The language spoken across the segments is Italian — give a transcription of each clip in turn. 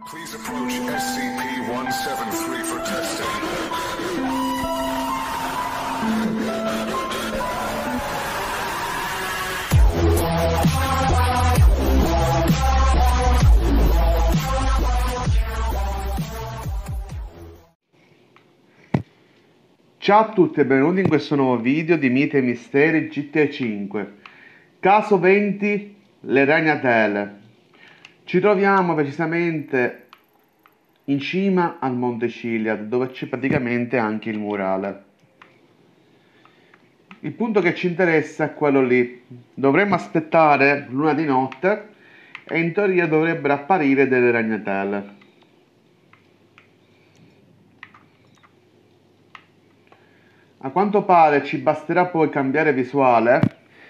Please approach SCP-173 for testing. Ciao a tutti e benvenuti in questo nuovo video di Miti e Misteri GTA 5. Caso 20, le ragnatele. Ci troviamo precisamente in cima al Monte Chiliad, dove c'è praticamente anche il murale. Il punto che ci interessa è quello lì. Dovremmo aspettare l'una di notte e in teoria dovrebbero apparire delle ragnatele. A quanto pare ci basterà poi cambiare visuale,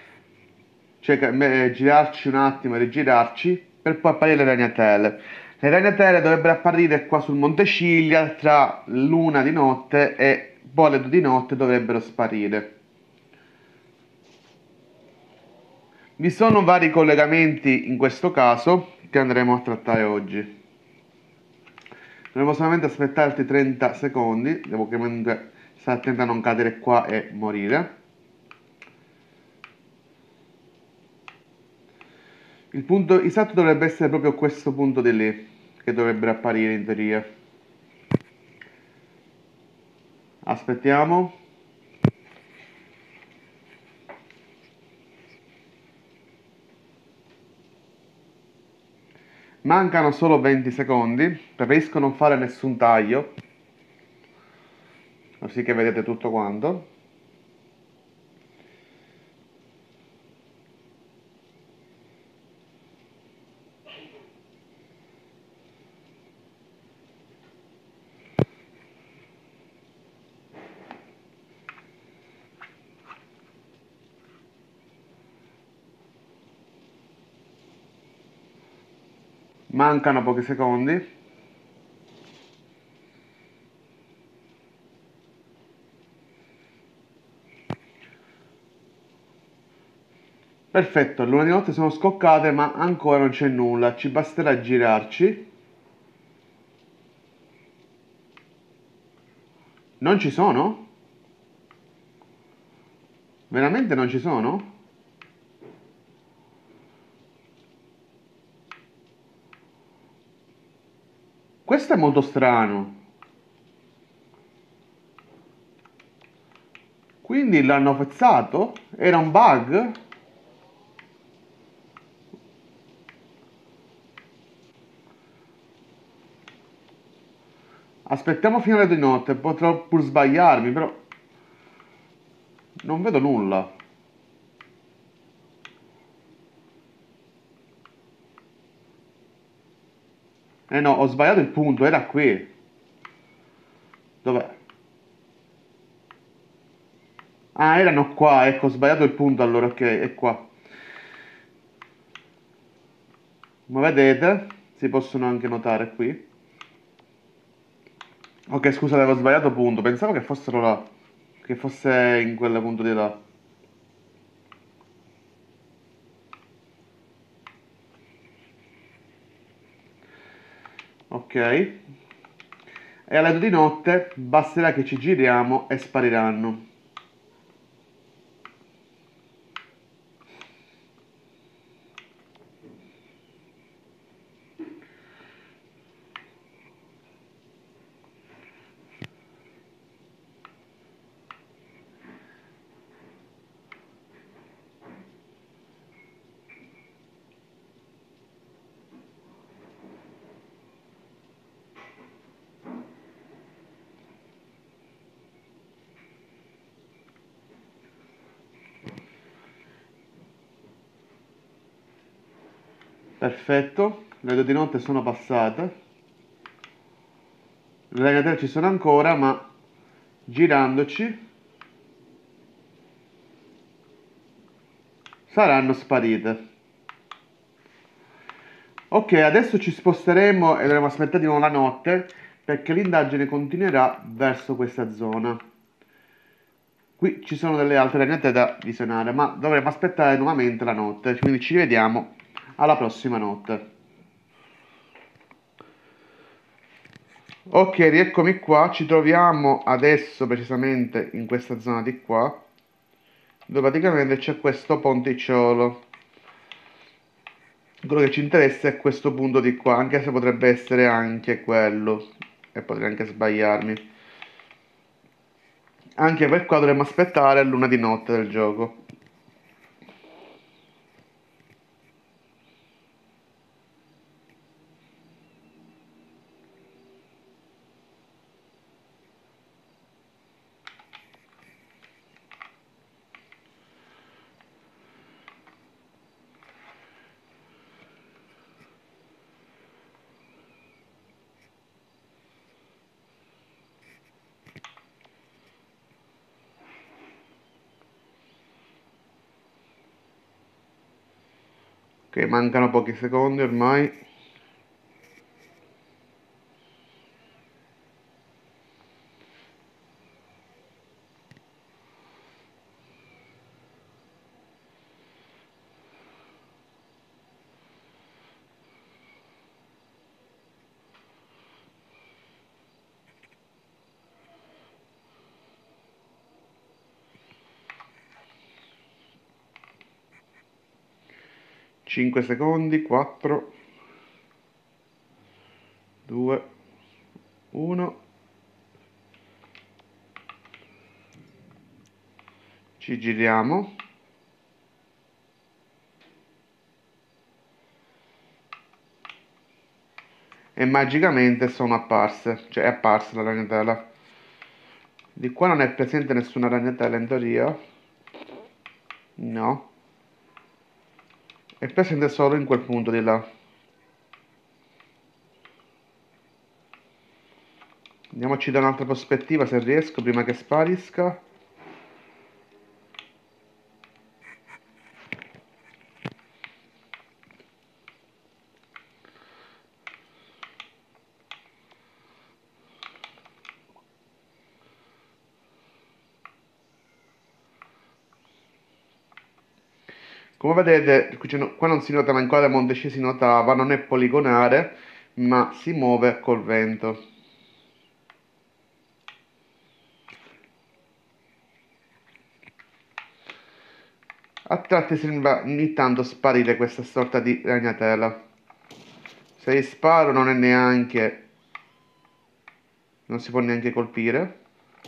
cioè girarci un attimo e rigirarci per poi apparire le ragnatele. Le ragnatele dovrebbero apparire qua sul Monte Ciglia tra l'una di notte e poi le 2 di notte dovrebbero sparire. Vi sono vari collegamenti in questo caso che andremo a trattare oggi. Dovremo solamente aspettare altri 30 secondi, devo comunque stare attento a non cadere qua e morire. Il punto esatto dovrebbe essere proprio questo punto di lì, che dovrebbe apparire in teoria. Aspettiamo. Mancano solo 20 secondi, preferisco non fare nessun taglio, così che vedete tutto quanto. Mancano pochi secondi. Perfetto, l'una di notte sono scoccate ma ancora non c'è nulla, ci basterà girarci. Non ci sono? Veramente non ci sono? Questo è molto strano. Quindi l'hanno fezzato? Era un bug? Aspettiamo fino alle 2 di notte, potrò pur sbagliarmi, però non vedo nulla. Eh no, ho sbagliato il punto, era qui. Dov'è? Ah, erano qua, ecco, ho sbagliato il punto allora, ok, è qua. Come vedete, si possono anche notare qui. Ok, scusate, avevo sbagliato punto, pensavo che fossero là, che fosse in quel punto di là. Ok. E alle 2 di notte basterà che ci giriamo e spariranno. Perfetto, le 2 di notte sono passate. Le ragnatele ci sono ancora, ma girandoci saranno sparite. Ok, adesso ci sposteremo e dovremo aspettare di nuovo la notte perché l'indagine continuerà verso questa zona. Qui ci sono delle altre ragnatele da visionare, ma dovremo aspettare nuovamente la notte, quindi ci vediamo alla prossima notte. Ok, rieccomi qua, ci troviamo adesso precisamente in questa zona di qua, dove praticamente c'è questo ponticciolo. Quello che ci interessa è questo punto di qua, anche se potrebbe essere anche quello, e potrei anche sbagliarmi. Anche per qua dovremmo aspettare l'una di notte del gioco. Ok, mancano pochi secondi ormai. Cinque secondi, 4, 2, 1. Ci giriamo. E magicamente sono apparse, cioè è apparsa la ragnatela. Di qua non è presente nessuna ragnatela in teoria. No. È presente solo in quel punto di là. Andiamoci da un'altra prospettiva se riesco prima che sparisca. Come vedete, qua non si nota, ma in quale monte ci si notava, non è poligonare, ma si muove col vento. A tratti sembra ogni tanto sparire questa sorta di ragnatela. Se gli sparo non è neanche... non si può neanche colpire.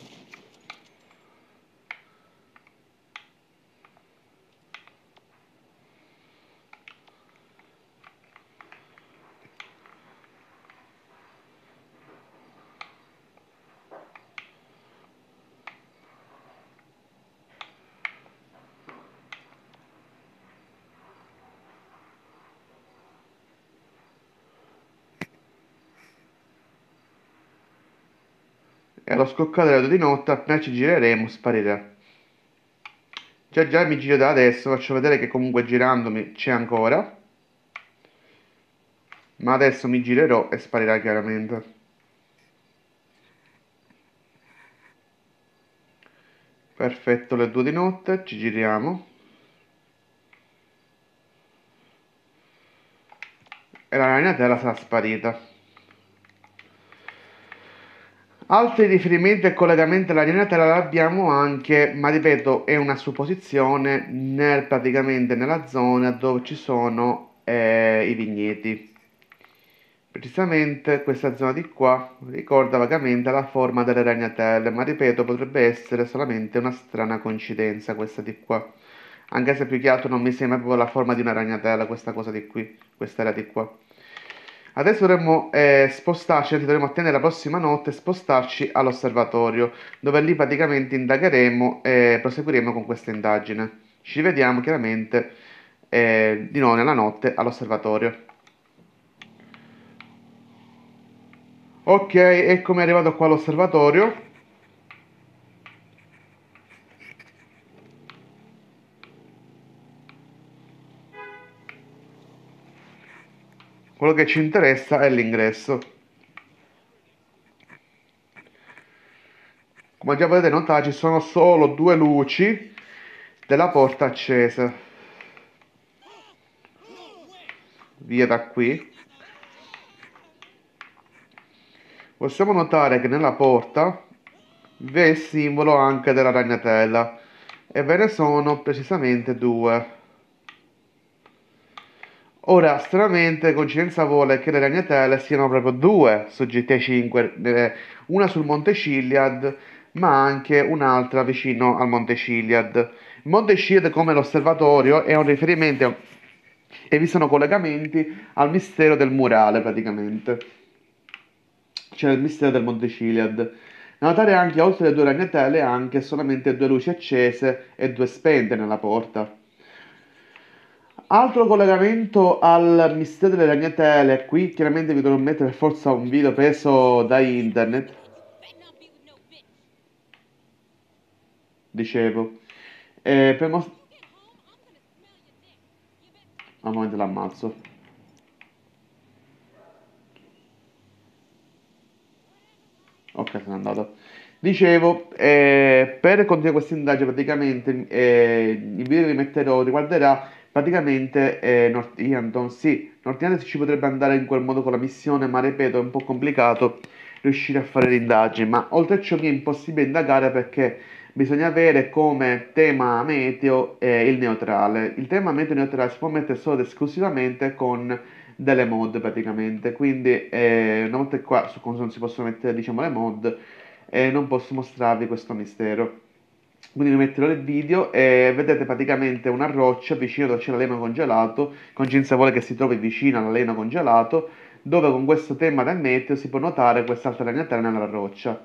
E allo scoccare di notte, appena ci gireremo, sparirà. Già mi giro da adesso, faccio vedere che comunque girandomi c'è ancora. Ma adesso mi girerò e sparirà chiaramente. Perfetto, le 2 di notte, ci giriamo. E la ragnatela sarà sparita. Altri riferimenti e collegamenti alla ragnatela abbiamo anche, ma ripeto, è una supposizione, praticamente nella zona dove ci sono i vigneti. Precisamente questa zona di qua ricorda vagamente la forma delle ragnatele, ma ripeto, potrebbe essere solamente una strana coincidenza questa di qua. Anche se più che altro non mi sembra proprio la forma di una ragnatela, questa cosa di qui, questa era di qua. Adesso dovremmo spostarci, anzi dovremmo attendere la prossima notte e spostarci all'osservatorio, dove lì praticamente indagheremo e proseguiremo con questa indagine. Ci vediamo chiaramente di nuovo nella notte all'osservatorio. Ok, eccomi arrivato qua all'osservatorio. Quello che ci interessa è l'ingresso. Come già potete notare, ci sono solo 2 luci della porta accese. Via da qui. possiamo notare che nella porta vi è il simbolo anche della ragnatela e ve ne sono precisamente due. Ora, stranamente, coincidenza vuole che le ragnatele siano proprio due su GTA 5, una sul Monte Chiliad, ma anche un'altra vicino al Monte Chiliad. Il Monte Chiliad, come l'osservatorio, è un riferimento e vi sono collegamenti al mistero del murale, praticamente. C'è il mistero del Monte Chiliad. Da notare anche, oltre alle due ragnatele, anche solamente due luci accese e due spente nella porta. Altro collegamento al mistero delle ragnatele, qui chiaramente vi dovrò mettere per forza un video preso da internet, dicevo, per al momento l'ammazzo. Ok, se n'è andato. Dicevo, per continuare questa indagine, praticamente il video che vi metterò riguarderà praticamente North Ianton. Sì, North Ianton ci potrebbe andare in quel modo con la missione, ma ripeto, è un po' complicato riuscire a fare le indagini. Ma oltre a ciò mi è impossibile indagare perché bisogna avere come tema meteo il neutrale. Il tema meteo neutrale si può mettere solo ed esclusivamente con delle mod praticamente, quindi una volta che qua su console non si possono mettere diciamo le mod non posso mostrarvi questo mistero. Quindi vi metterò il video e vedete praticamente una roccia vicino dove c'è l'aleno congelato, coincidenza vuole che si trovi vicino all'aleno congelato, dove con questo tema del meteo si può notare quest'altra ragnatela nella roccia.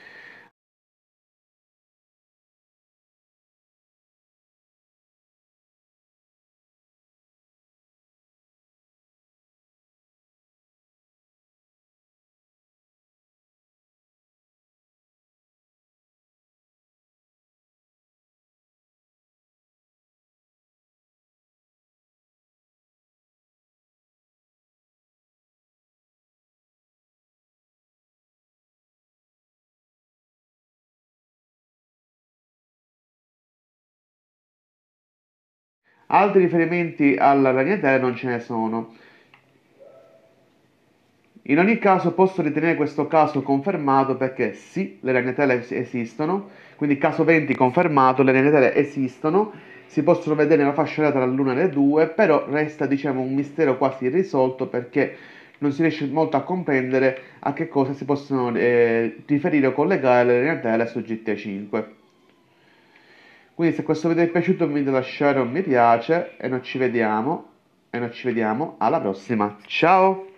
Altri riferimenti alla ragnatela non ce ne sono. In ogni caso posso ritenere questo caso confermato perché sì, le ragnatele esistono, quindi caso 20 confermato, le ragnatele esistono, si possono vedere nella fascia oraria tra l'una e le 2, però resta diciamo un mistero quasi irrisolto perché non si riesce molto a comprendere a che cosa si possono riferire o collegare le ragnatele su GTA 5. Quindi se questo video vi è piaciuto vi invito a lasciare un mi piace e noi ci vediamo alla prossima. Ciao!